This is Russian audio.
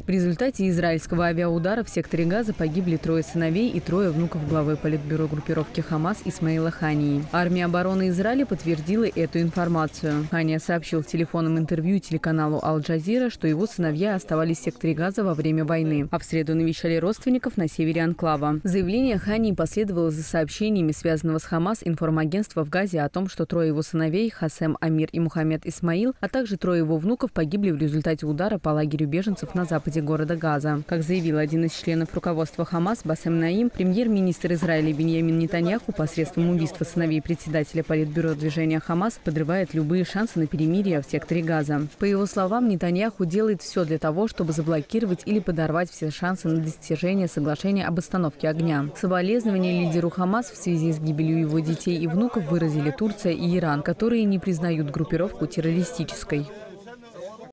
В результате израильского авиаудара в секторе Газа погибли 3 сыновей и 3 внуков главы политбюро группировки Хамас Исмаила Хании. Армия обороны Израиля подтвердила эту информацию. Хания сообщил в телефонном интервью телеканалу Аль-Джазира, что его сыновья оставались в секторе Газа во время войны, а в среду навещали родственников на севере анклава. Заявление Хании последовало за сообщениями связанного с Хамас информагентства в Газе о том, что 3 его сыновей Хасем Амир и Мухаммед Исмаил, а также 3 его внуков погибли в результате удара по лагерю беженцев на западе города Газа. Как заявил один из членов руководства Хамас Басем Наим, премьер-министр Израиля Биньямин Нетаньяху посредством убийства сыновей председателя политбюро движения Хамас подрывает любые шансы на перемирие в секторе Газа. По его словам, Нетаньяху делает все для того, чтобы заблокировать или подорвать все шансы на достижение соглашения об остановке огня. Соболезнования лидеру Хамас в связи с гибелью его детей и внуков выразили Турция и Иран, которые не признают группировку террористической.